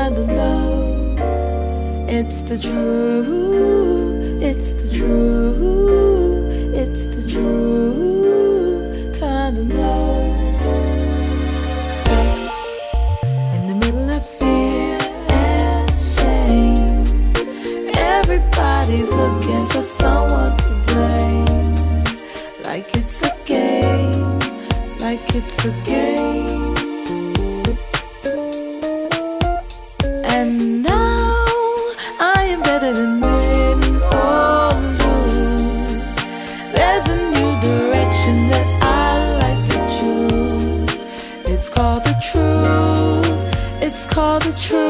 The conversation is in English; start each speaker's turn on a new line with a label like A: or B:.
A: kind of love. It's the true, it's the true, it's the true kind of love. Stuck in the middle of fear and shame. Everybody's looking for someone to blame. Like it's a game, like it's a game. And now I am better than win or lose. There's a new direction that I like to choose. It's called the truth, it's called the truth.